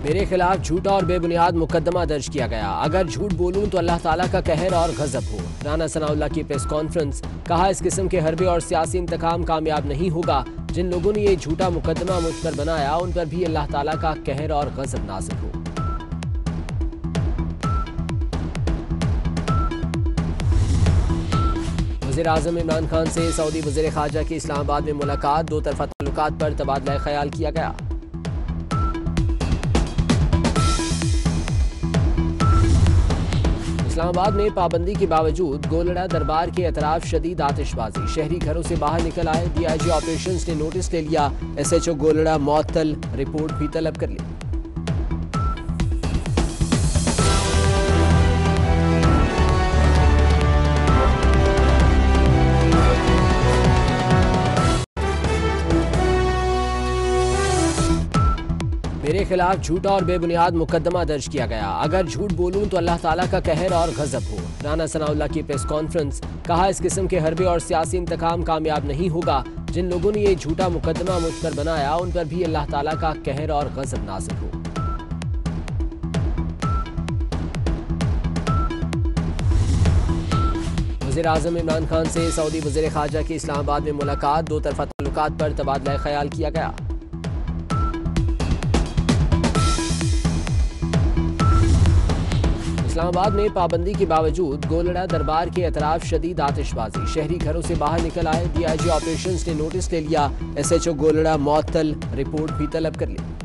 मेरे खिलाफ झूठा और बेबुनियाद मुकदमा दर्ज किया गया। अगर झूठ बोलूं तो अल्लाह ताला का कहर और गजब हो। राना सनाउल्लाह की प्रेस कॉन्फ्रेंस। कहा, इस किस्म के हरबी और सियासी इंतकाम कामयाब नहीं होगा। जिन लोगों ने ये झूठा मुकदमा मुझ पर बनाया उन पर भी अल्लाह ताला का कहर और गजब नाज़िल हो। वज़ीर-ए-आज़म इमरान खान से सऊदी वज़ीर ख़ारजा की इस्लामाबाद में मुलाकात। दो तरफ़ा ताल्लुकात पर तबादला ख्याल किया गया। इस्लामाबाद में पाबंदी के बावजूद गोलड़ा दरबार के अतराफ शदीद आतिशबाजी। शहरी घरों से बाहर निकल आए। DIG ऑपरेशंस ने नोटिस ले लिया। SHO गोलड़ा मुअत्तल, रिपोर्ट भी तलब कर ली। मेरे खिलाफ झूठा और बेबुनियाद मुकदमा दर्ज किया गया। अगर झूठ बोलूं तो अल्लाह ताला का कहर और गजब हो। राना सनाउल्लाह की प्रेस कॉन्फ्रेंस। कहा, इस किस्म के हरबी और सियासी इंतकाम कामयाब नहीं होगा। जिन लोगों ने ये झूठा मुकदमा मुझ पर बनाया उन पर भी अल्लाह ताला का कहर और गजब नाज़िल हो। वज़ीर-ए-आज़म इमरान खान से सऊदी वज़ीर ख़ारजा की इस्लामाबाद में मुलाकात। दो तरफ़ा ताल्लुकात पर तबादला ख्याल किया गया। इस्लामाबाद में पाबंदी के बावजूद गोलड़ा दरबार के अतराफ शदीद आतिशबाजी। शहरी घरों से बाहर निकल आए। DIG ऑपरेशंस ने नोटिस ले लिया। SHO गोलड़ा मुअत्तल, रिपोर्ट भी तलब कर ली।